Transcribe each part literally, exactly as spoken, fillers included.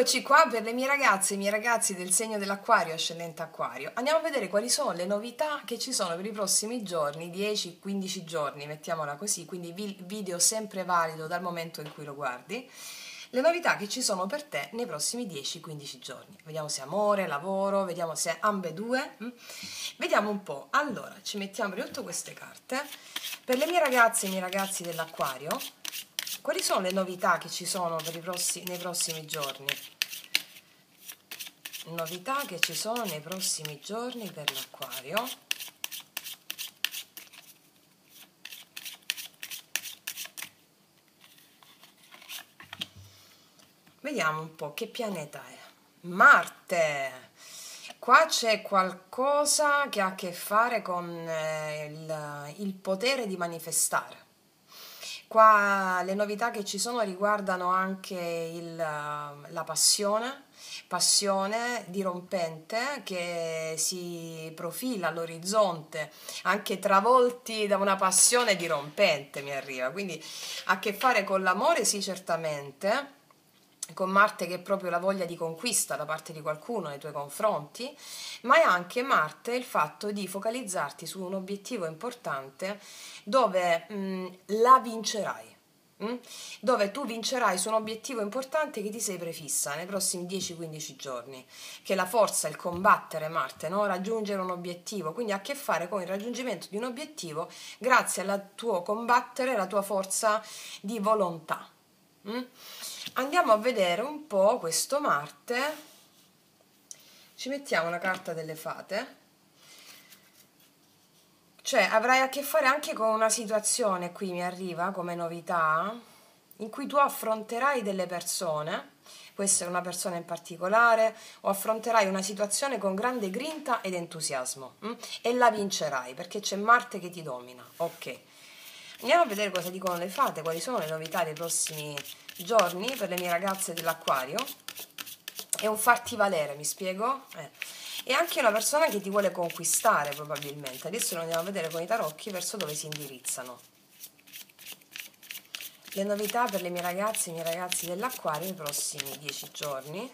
Eccoci qua per le mie ragazze e i miei ragazzi del segno dell'Acquario, ascendente Acquario. Andiamo a vedere quali sono le novità che ci sono per i prossimi giorni, dieci quindici giorni, mettiamola così, quindi video sempre valido dal momento in cui lo guardi. Le novità che ci sono per te nei prossimi dieci quindici giorni. Vediamo se amore, lavoro, vediamo se ambedue. Vediamo un po'. Allora, ci mettiamo prima di tutto queste carte. Per le mie ragazze e i miei ragazzi dell'Acquario, quali sono le novità che ci sono per i prossimi, nei prossimi giorni? Novità che ci sono nei prossimi giorni per l'Acquario. Vediamo un po' che pianeta è. Marte! Qua c'è qualcosa che ha a che fare con eh, il, il potere di manifestare. Qua le novità che ci sono riguardano anche il, la passione, passione dirompente che si profila all'orizzonte, anche travolti da una passione dirompente mi arriva, quindi ha a che fare con l'amore sì certamente, con Marte che è proprio la voglia di conquista da parte di qualcuno nei tuoi confronti, ma è anche Marte il fatto di focalizzarti su un obiettivo importante dove mh, la vincerai, mh? dove tu vincerai su un obiettivo importante che ti sei prefissa nei prossimi dieci quindici giorni, che la forza, il combattere Marte, no? Raggiungere un obiettivo, quindi ha a che fare con il raggiungimento di un obiettivo grazie al tuo combattere, la tua forza di volontà. Mh? Andiamo a vedere un po' questo Marte, ci mettiamo una carta delle fate, cioè avrai a che fare anche con una situazione, qui mi arriva come novità, in cui tu affronterai delle persone, può essere una persona in particolare, o affronterai una situazione con grande grinta ed entusiasmo hm? e la vincerai perché c'è Marte che ti domina. Ok, andiamo a vedere cosa dicono le fate, quali sono le novità dei prossimi giorni per le mie ragazze dell'Acquario. È un farti valere, mi spiego? Eh. È anche una persona che ti vuole conquistare probabilmente. Adesso lo andiamo a vedere con i tarocchi verso dove si indirizzano. Le novità per le mie ragazze e i miei ragazzi dell'Acquario nei prossimi dieci giorni.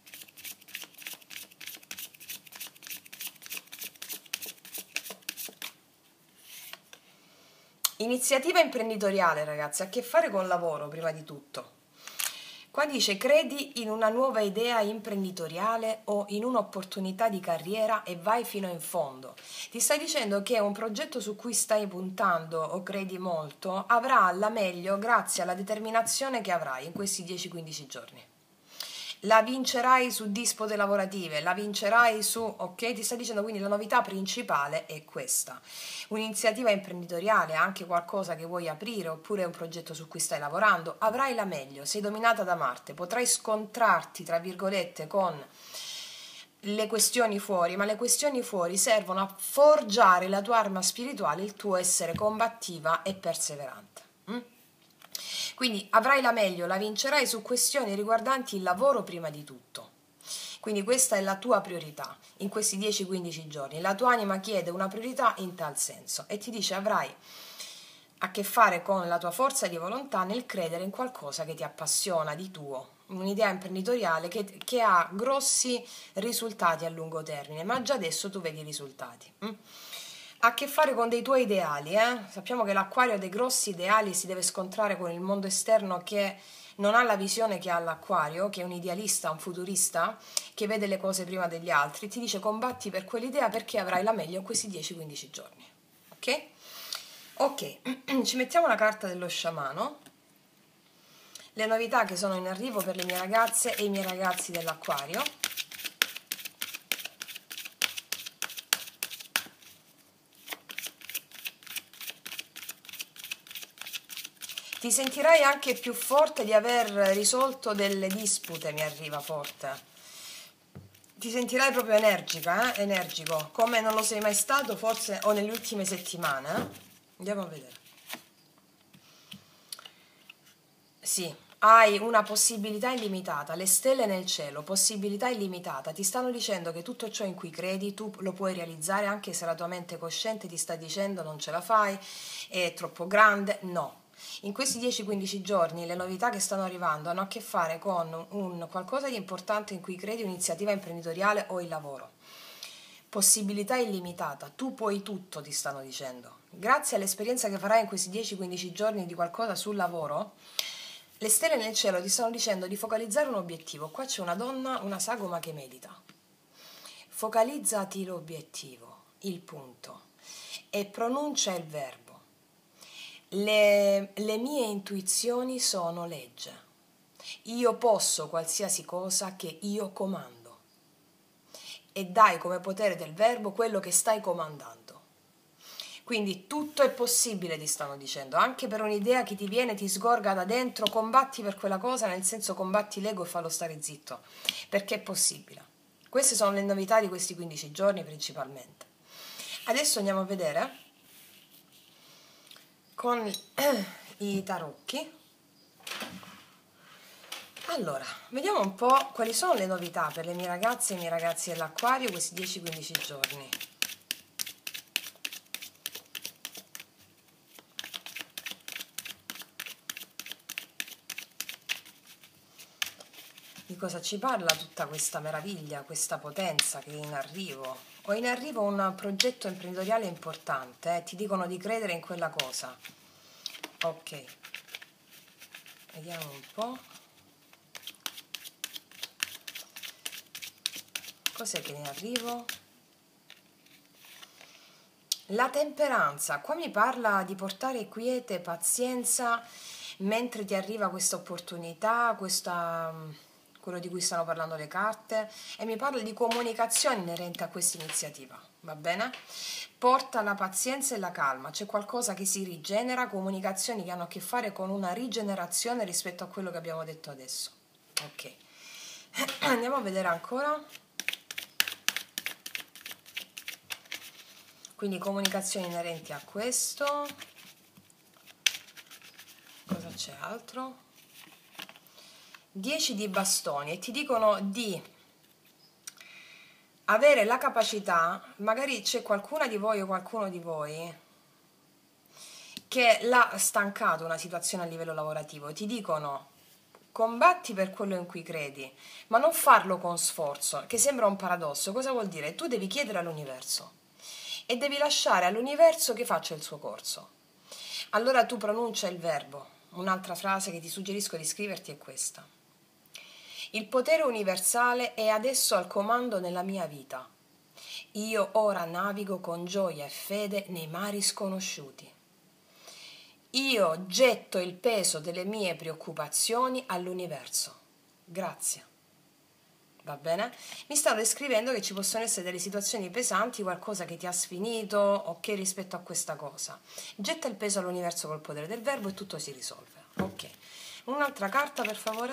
Iniziativa imprenditoriale, ragazzi, ha a che fare con lavoro prima di tutto. Qua dice credi in una nuova idea imprenditoriale o in un'opportunità di carriera e vai fino in fondo. Ti stai dicendo che un progetto su cui stai puntando o credi molto avrà la meglio grazie alla determinazione che avrai in questi dieci quindici giorni. La vincerai su dispute lavorative, la vincerai su, ok? Ti sta dicendo quindi la novità principale è questa. Un'iniziativa imprenditoriale, anche qualcosa che vuoi aprire oppure un progetto su cui stai lavorando, avrai la meglio, sei dominata da Marte, potrai scontrarti, tra virgolette, con le questioni fuori, ma le questioni fuori servono a forgiare la tua arma spirituale, il tuo essere combattiva e perseverante. Mm? Quindi avrai la meglio, la vincerai su questioni riguardanti il lavoro prima di tutto. Quindi questa è la tua priorità in questi dieci quindici giorni. La tua anima chiede una priorità in tal senso e ti dice avrai a che fare con la tua forza di volontà nel credere in qualcosa che ti appassiona di tuo, un'idea imprenditoriale che, che ha grossi risultati a lungo termine, ma già adesso tu vedi i risultati. Mm? Ha a che fare con dei tuoi ideali, eh? Sappiamo che l'Acquario ha dei grossi ideali e si deve scontrare con il mondo esterno che non ha la visione che ha l'Acquario, che è un idealista, un futurista, che vede le cose prima degli altri. Ti dice combatti per quell'idea perché avrai la meglio in questi dieci quindici giorni. Ok? Ok, ci mettiamo la carta dello sciamano. Le novità che sono in arrivo per le mie ragazze e i miei ragazzi dell'Acquario. Ti sentirai anche più forte di aver risolto delle dispute, mi arriva forte. Ti sentirai proprio energica, eh? Energico, come non lo sei mai stato forse o nelle ultime settimane. Eh? Andiamo a vedere. Sì, hai una possibilità illimitata, le stelle nel cielo, possibilità illimitata. Ti stanno dicendo che tutto ciò in cui credi tu lo puoi realizzare anche se la tua mente cosciente ti sta dicendo non ce la fai, è troppo grande. No. In questi dieci quindici giorni le novità che stanno arrivando hanno a che fare con un qualcosa di importante in cui credi, un'iniziativa imprenditoriale o il lavoro. Possibilità illimitata, tu puoi tutto, ti stanno dicendo. Grazie all'esperienza che farai in questi dieci quindici giorni di qualcosa sul lavoro, le stelle nel cielo ti stanno dicendo di focalizzare un obiettivo. Qua c'è una donna, una sagoma che medita. Focalizzati l'obiettivo, il punto, e pronuncia il verbo. Le, le mie intuizioni sono legge. Io posso qualsiasi cosa che io comando. E dai come potere del verbo quello che stai comandando. Quindi tutto è possibile, ti stanno dicendo, anche per un'idea che ti viene, ti sgorga da dentro, combatti per quella cosa, nel senso combatti l'ego e fallo stare zitto, perché è possibile. Queste sono le novità di questi quindici giorni principalmente. Adesso andiamo a vedere con i tarocchi. Allora, vediamo un po' quali sono le novità per le mie ragazze e i miei ragazzi dell'Acquario questi dieci quindici giorni. Di cosa ci parla tutta questa meraviglia, questa potenza che è in arrivo? Ho in arrivo un progetto imprenditoriale importante, eh? Ti dicono di credere in quella cosa. Ok, vediamo un po'. Cos'è che ne arrivo? La temperanza, qua mi parla di portare quiete, pazienza, mentre ti arriva questa opportunità, questa, quello di cui stanno parlando le carte, e mi parla di comunicazione inerente a questa iniziativa, va bene? Porta la pazienza e la calma, c'è qualcosa che si rigenera, comunicazioni che hanno a che fare con una rigenerazione rispetto a quello che abbiamo detto adesso. Ok, andiamo a vedere ancora. Quindi comunicazioni inerenti a questo. Cosa c'è altro? dieci di bastoni, e ti dicono di avere la capacità, magari c'è qualcuna di voi o qualcuno di voi che l'ha stancato una situazione a livello lavorativo, ti dicono combatti per quello in cui credi, ma non farlo con sforzo, che sembra un paradosso. Cosa vuol dire? Tu devi chiedere all'universo e devi lasciare all'universo che faccia il suo corso. Allora tu pronuncia il verbo. Un'altra frase che ti suggerisco di scriverti è questa. Il potere universale è adesso al comando nella mia vita. Io ora navigo con gioia e fede nei mari sconosciuti. Io getto il peso delle mie preoccupazioni all'universo. Grazie. Va bene? Mi stanno descrivendo che ci possono essere delle situazioni pesanti, qualcosa che ti ha sfinito, ok, rispetto a questa cosa. Getta il peso all'universo col potere del verbo e tutto si risolve. Ok. Un'altra carta, per favore.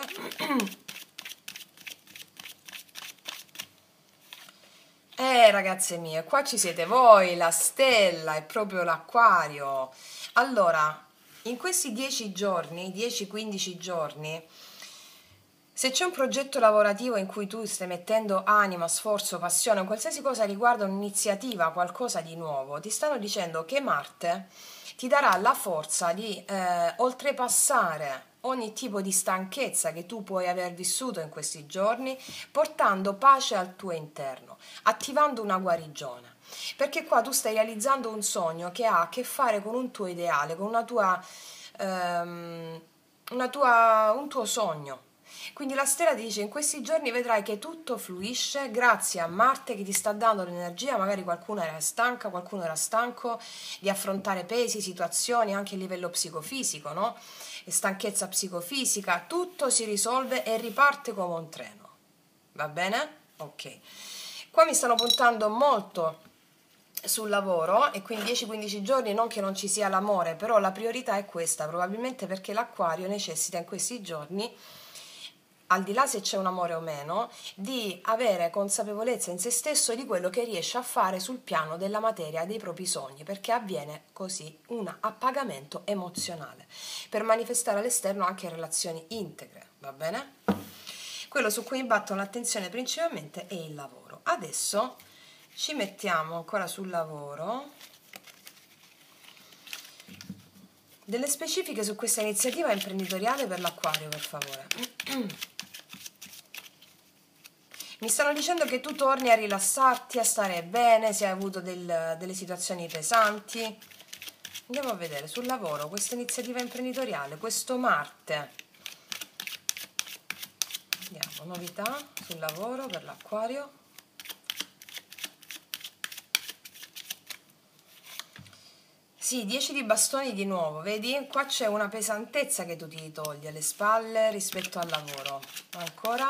Eh, ragazze mie, qua ci siete voi, la stella è proprio l'Acquario. Allora, in questi dieci giorni, dieci quindici giorni, se c'è un progetto lavorativo in cui tu stai mettendo anima, sforzo, passione, qualsiasi cosa riguarda un'iniziativa, qualcosa di nuovo, ti stanno dicendo che Marte ti darà la forza di eh, oltrepassare ogni tipo di stanchezza che tu puoi aver vissuto in questi giorni, portando pace al tuo interno, attivando una guarigione. Perché qua tu stai realizzando un sogno che ha a che fare con un tuo ideale, con una tua, um, una tua, un tuo sogno. Quindi la stella ti dice in questi giorni vedrai che tutto fluisce grazie a Marte che ti sta dando l'energia, magari qualcuno era stanca, qualcuno era stanco di affrontare pesi, situazioni anche a livello psicofisico, no? E stanchezza psicofisica, tutto si risolve e riparte come un treno. Va bene? Ok. Qua mi stanno puntando molto sul lavoro e quindi dieci quindici giorni non che non ci sia l'amore, però la priorità è questa, probabilmente perché l'Acquario necessita in questi giorni, al di là se c'è un amore o meno, di avere consapevolezza in se stesso di quello che riesce a fare sul piano della materia dei propri sogni, perché avviene così un appagamento emozionale per manifestare all'esterno anche relazioni integre, va bene? Quello su cui batto l'attenzione principalmente è il lavoro. Adesso ci mettiamo ancora sul lavoro Delle specifiche su questa iniziativa imprenditoriale per l'Acquario, per favore. Mi stanno dicendo che tu torni a rilassarti, a stare bene, se hai avuto del, delle situazioni pesanti. Andiamo a vedere sul lavoro questa iniziativa imprenditoriale, questo Marte. Andiamo, novità sul lavoro per l'Acquario. Sì, dieci di bastoni di nuovo, vedi? Qua c'è una pesantezza che tu ti togli alle spalle rispetto al lavoro. Ancora.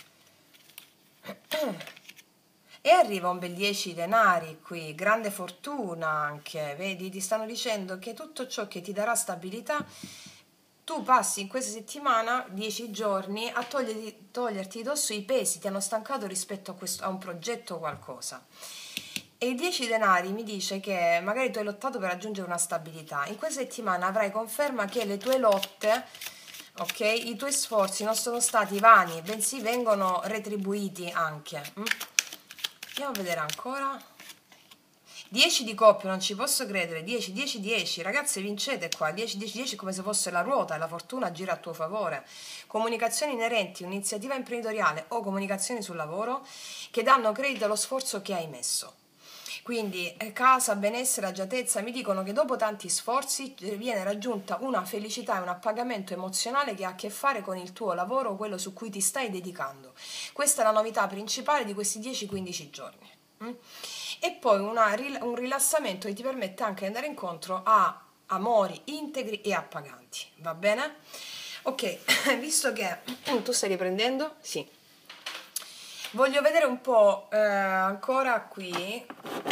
E arriva un bel dieci denari qui, grande fortuna anche, vedi? Ti stanno dicendo che tutto ciò che ti darà stabilità, tu passi in questa settimana, dieci giorni, a toglierti, toglierti d'osso i pesi, ti hanno stancato rispetto a, questo, a un progetto o qualcosa. E i dieci denari mi dice che magari tu hai lottato per raggiungere una stabilità. In questa settimana avrai conferma che le tue lotte, ok, i tuoi sforzi non sono stati vani, bensì vengono retribuiti anche. Mm? Andiamo a vedere ancora. dieci di coppia, non ci posso credere. dieci, dieci, dieci. Ragazze, vincete qua. dieci, dieci, dieci come se fosse la ruota e la fortuna gira a tuo favore. Comunicazioni inerenti, un'iniziativa imprenditoriale o comunicazioni sul lavoro che danno credito allo sforzo che hai messo. Quindi casa, benessere, agiatezza, mi dicono che dopo tanti sforzi viene raggiunta una felicità e un appagamento emozionale che ha a che fare con il tuo lavoro, quello su cui ti stai dedicando. Questa è la novità principale di questi dieci quindici giorni. Mm? E poi una, un rilassamento che ti permette anche di andare incontro a amori integri e appaganti. Va bene? Ok, visto che tu stai riprendendo, sì. Voglio vedere un po' eh, ancora qui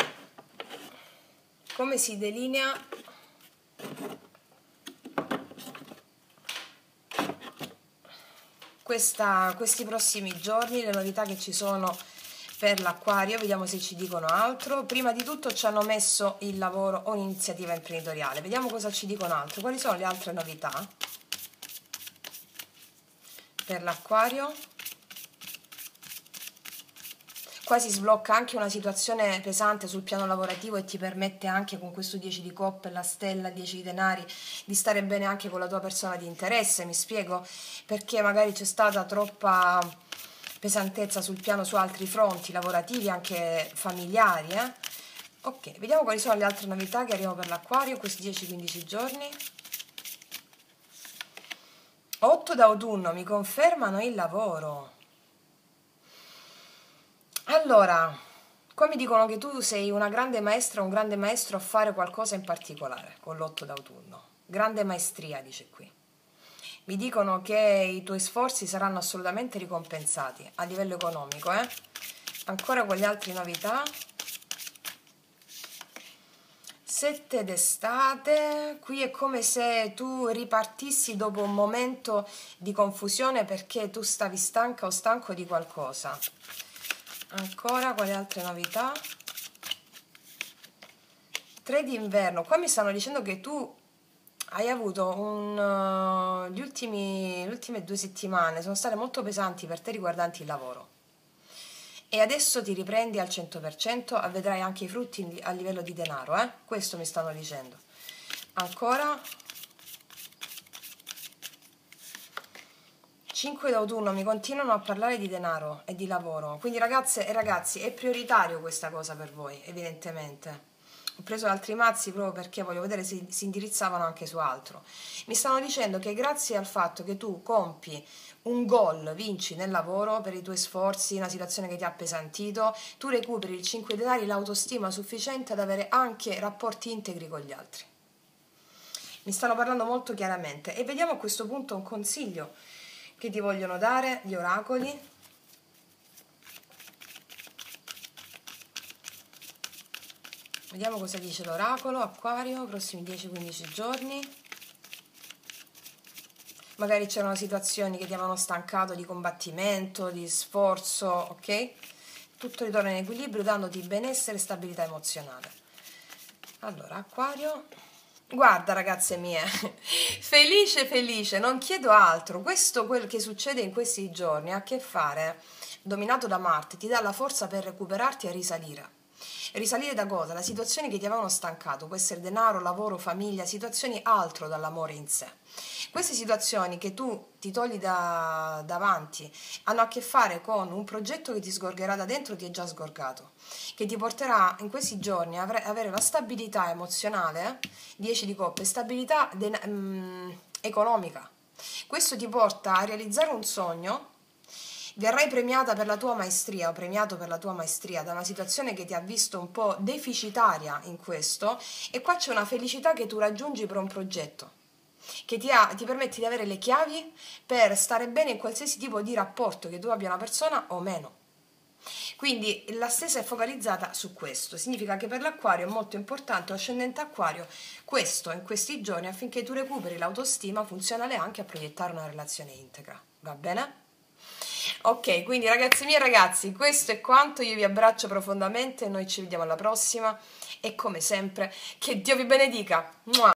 come si delinea questa, questi prossimi giorni, le novità che ci sono per l'Acquario. Vediamo se ci dicono altro. Prima di tutto ci hanno messo il lavoro o un'iniziativa imprenditoriale. Vediamo cosa ci dicono altro. Quali sono le altre novità per l'Acquario? Qua si sblocca anche una situazione pesante sul piano lavorativo e ti permette anche con questo dieci di coppe, la stella, dieci di denari, di stare bene anche con la tua persona di interesse, mi spiego? Perché magari c'è stata troppa pesantezza sul piano su altri fronti, lavorativi, anche familiari, eh? Ok, vediamo quali sono le altre novità che arrivano per l'Acquario questi dieci quindici giorni. otto d'autunno mi confermano il lavoro. Allora, qua mi dicono che tu sei una grande maestra, un grande maestro a fare qualcosa in particolare con l'otto d'autunno. Grande maestria, dice qui. Mi dicono che i tuoi sforzi saranno assolutamente ricompensati a livello economico, eh? Ancora con le altre novità. Sette d'estate, qui è come se tu ripartissi dopo un momento di confusione perché tu stavi stanca o stanco di qualcosa. Ancora quali altre novità? Tre d'inverno, qua mi stanno dicendo che tu hai avuto un, uh, gli ultimi, le ultime due settimane sono state molto pesanti per te riguardanti il lavoro e adesso ti riprendi al cento per cento e vedrai anche i frutti a livello di denaro, eh? Questo mi stanno dicendo. Ancora cinque d'autunno, mi continuano a parlare di denaro e di lavoro, quindi ragazze e ragazzi è prioritario questa cosa per voi, evidentemente. Ho preso altri mazzi proprio perché voglio vedere se si indirizzavano anche su altro. Mi stanno dicendo che grazie al fatto che tu compi un goal, vinci nel lavoro per i tuoi sforzi, una situazione che ti ha appesantito, tu recuperi il cinque denari, l'autostima sufficiente ad avere anche rapporti integri con gli altri. Mi stanno parlando molto chiaramente e vediamo a questo punto un consiglio che ti vogliono dare gli oracoli. Vediamo cosa dice l'oracolo, Acquario, prossimi dieci quindici giorni. Magari c'erano situazioni che ti avevano stancato di combattimento, di sforzo, ok? Tutto ritorna in equilibrio dandoti benessere e stabilità emozionale. Allora, Acquario. Guarda ragazze mie, felice felice, non chiedo altro, questo quel che succede in questi giorni ha a che fare, dominato da Marte, ti dà la forza per recuperarti e risalire. Risalire da cosa? Da situazioni che ti avevano stancato, può essere denaro, lavoro, famiglia, situazioni altro dall'amore in sé. Queste situazioni che tu ti togli da, davanti hanno a che fare con un progetto che ti sgorgerà da dentro, ti è già sgorgato, che ti porterà in questi giorni a avere la stabilità emozionale, dieci di coppe, stabilità de- mm, economica. Questo ti porta a realizzare un sogno. Verrai premiata per la tua maestria o premiato per la tua maestria da una situazione che ti ha visto un po' deficitaria in questo, e qua c'è una felicità che tu raggiungi per un progetto che ti, ha, ti permette di avere le chiavi per stare bene in qualsiasi tipo di rapporto che tu abbia una persona o meno. Quindi la stessa è focalizzata su questo. Significa che per l'Acquario è molto importante, l'ascendente Acquario, questo in questi giorni, affinché tu recuperi l'autostima funzionale anche a proiettare una relazione integra. Va bene? Ok, quindi ragazzi miei e ragazzi, questo è quanto, io vi abbraccio profondamente, noi ci vediamo alla prossima e come sempre che Dio vi benedica. Mua!